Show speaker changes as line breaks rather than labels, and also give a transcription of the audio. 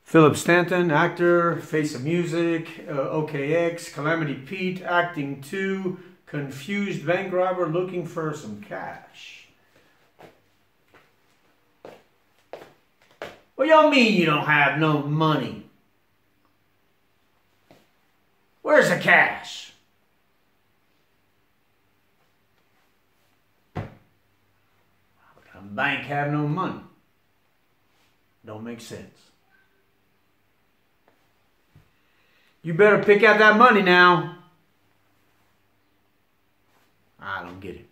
PhilipStanton, actor, Face of Music, OKX, Calamity Pete, acting 2, confused bank robber looking for some cash. What y'all mean you don't have no money? Where's the cash? How can a bank have no money? Don't make sense. You better pick out that money now. I don't get it.